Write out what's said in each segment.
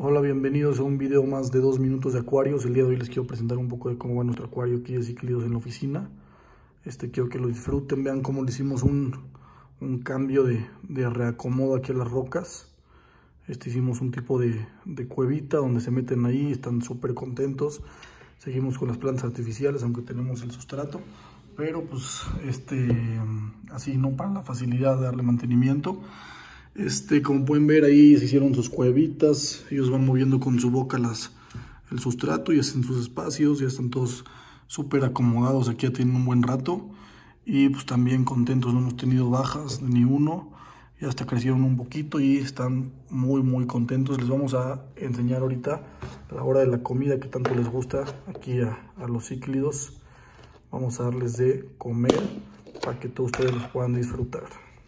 Hola, bienvenidos a un video más de 2 minutos de acuarios. El día de hoy les quiero presentar un poco de cómo va nuestro acuario aquí de cíclidos en la oficina. Quiero que lo disfruten, vean cómo le hicimos un cambio de reacomodo aquí a las rocas. Hicimos un tipo de cuevita donde se meten ahí, están súper contentos. Seguimos con las plantas artificiales, aunque tenemos el sustrato, pero pues así no, para la facilidad de darle mantenimiento. Como pueden ver ahí se hicieron sus cuevitas, ellos van moviendo con su boca el sustrato y hacen sus espacios, ya están todos súper acomodados, aquí ya tienen un buen rato y pues también contentos, no hemos tenido bajas ni uno, ya hasta crecieron un poquito y están muy contentos. Les vamos a enseñar ahorita a la hora de la comida que tanto les gusta aquí a los cíclidos. Vamos a darles de comer para que todos ustedes los puedan disfrutar.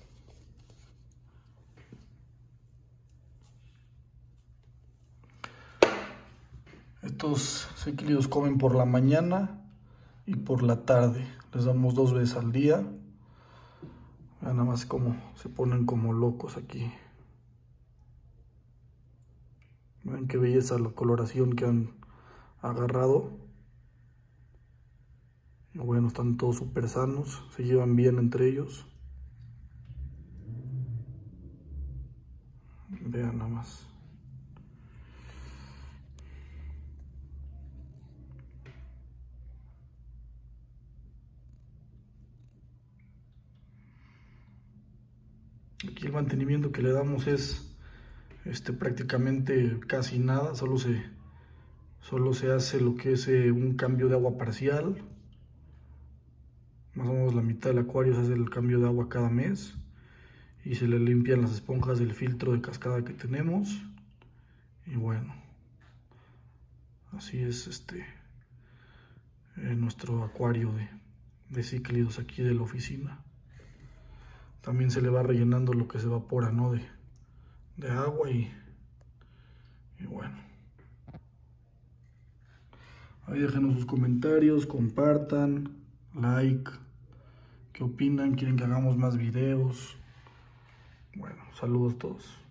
Estos cíclidos comen por la mañana y por la tarde. Les damos 2 veces al día. Vean nada más cómo se ponen como locos aquí. Vean qué belleza la coloración que han agarrado. Y bueno, están todos súper sanos, se llevan bien entre ellos. Vean nada más. Aquí el mantenimiento que le damos es prácticamente casi nada, solo se hace lo que es un cambio de agua parcial. Más o menos la mitad del acuario se hace el cambio de agua cada mes y se le limpian las esponjas del filtro de cascada que tenemos. Y bueno, así es nuestro acuario de cíclidos aquí de la oficina. También se le va rellenando lo que se evapora, ¿no? de agua y bueno. Ahí déjenos sus comentarios, compartan, like, qué opinan, quieren que hagamos más videos. Bueno, saludos a todos.